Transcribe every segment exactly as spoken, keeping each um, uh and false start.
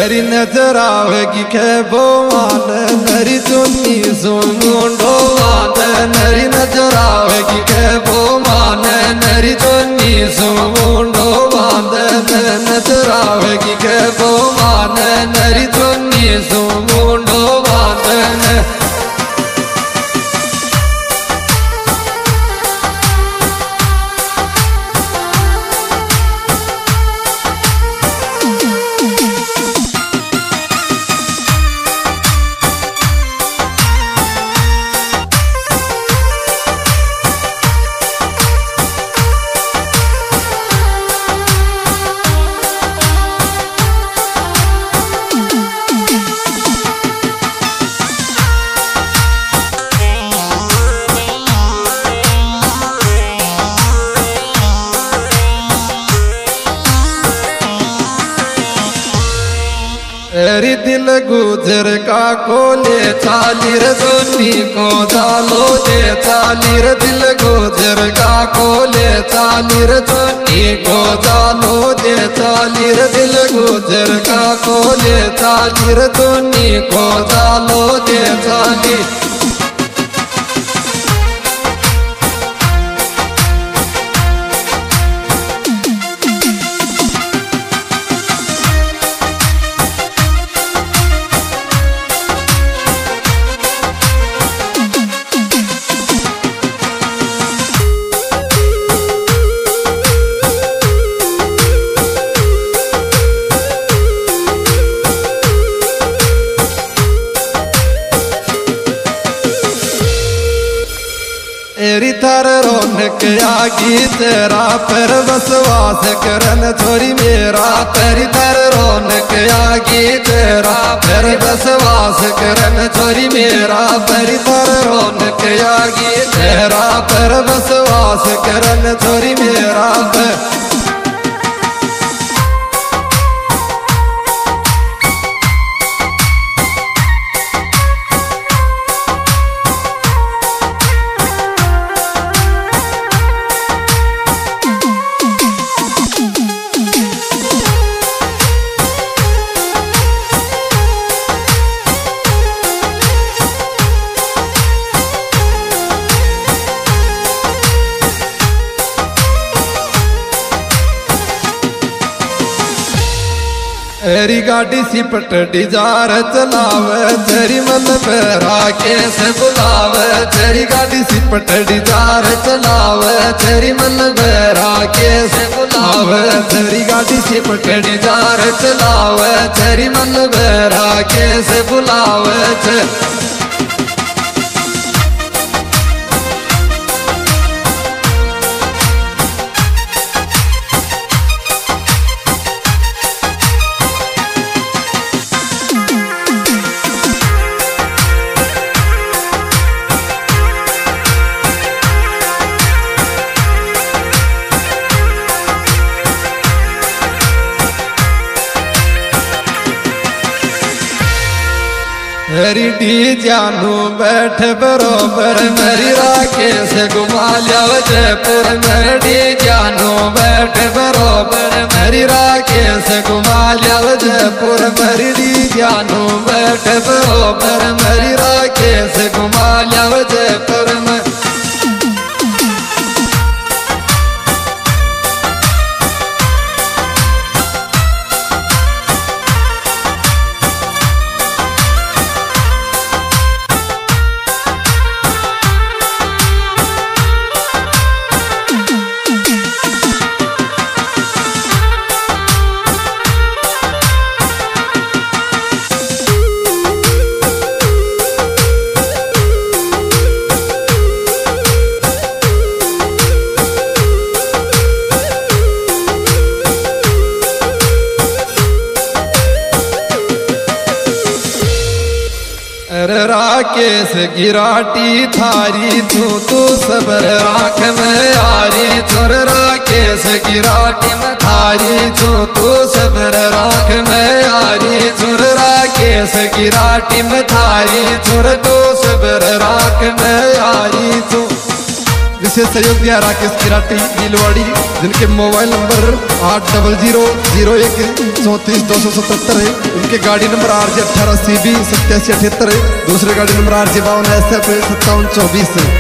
तेरी नजर आवेगी के बोवान नरी चुन्नी सुमुंडो वान नरी नजर आवेगी के बोवान नरी चुन्नी सुमुंडो वान नजर आवेगी के बोवान नरी चुन्नी सुमुंडो वान तेरी दिल गुजर का कोले चालीर जोनी को डालो जे चालीर दिल गुजर का कोले चालीर जोनी को डालो जे चालीर दिल गुजर का कोले चालीर जोनी को डालो जे चाली तेरी थर रौनक आगी तेरा पर बसवास करन छोरी मेरा तेरी थर रौनक आगी तेरा पर बसवास करन छोरी मेरा तेरी थर रौनक आगी तेरा पर बसवास करन छोरी मेरा तेरी गाड़ी सी पटड़ी जार चलावे तेरी मन पैरा के से बुलावे तेरी गाड़ी सी पटड़ी जार चलावे तेरी मन पैरा के से बुलावे तेरी गाड़ी सी पटड़ी जार चलावे तेरी मन पैरा के से बुलावे मेरी डी जानू बैठ बरोबर मेरी राके से घुमा लिया जयपुर मेरी डी जानू बैठ बरोबर मेरी राके से घुमा लिया जयपुर मेरी डी जानू बैठ बरोबर मेरी राके से घुमा लिया जयपुर में राकेश गिराटी थारी तू तू सबर राख में आरी चोर राकेश गिराटी में थारी तू तू सबर राख में आरी चोर राकेश गिराटी में थारी चोर तू सबर राख में आरी तू विशेष सहयोग दिया राकेश किराटी दिलवाड़ी, जिनके मोबाइल नंबर आठ डबल जीरो जीरो एक चौंतीस दो सौ सतहत्तर है। उनके गाड़ी नंबर आर जे अठारह सी बी सत्तासी अठहत्तर है। दूसरे गाड़ी नंबर आर जे बावन एस एफ सत्तावन चौबीस है।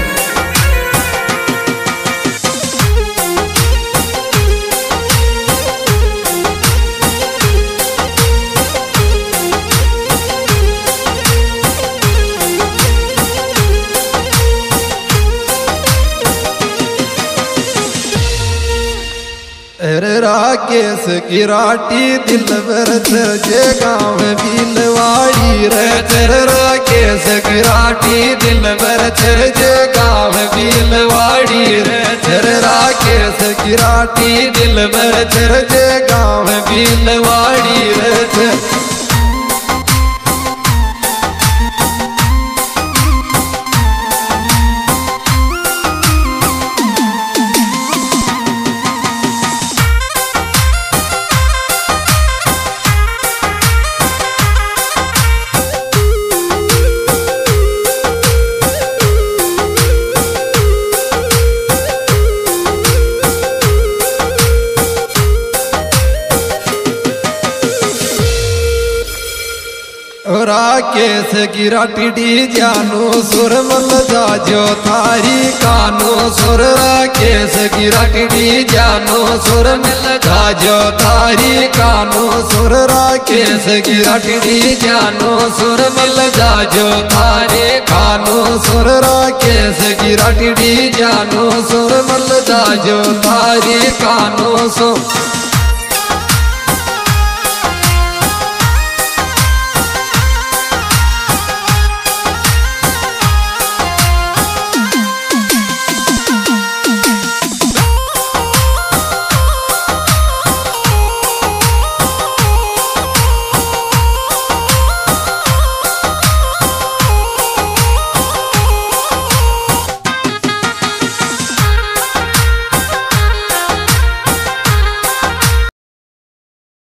अरे राकेश किराटी दिलबर जे गाँव बिलवाड़ी रे। तेरे राकेश किराटी दिलबर जे गाँव बिलवाड़ी रे। तेरे राकेश किराटी दिलबर जे गाँव बिलवाड़ी रे। राकेश किराटी जानो सुर मल जाजो थारी कानो सुर। राकेश किराटी जानो सुर मल जाजो थारी कानो सुर। राकेश किराटी जानो सुर मल जाजो थारे कानो सुर। राकेश किराटी जानो सुर मल जाजो थारे कानो सुर।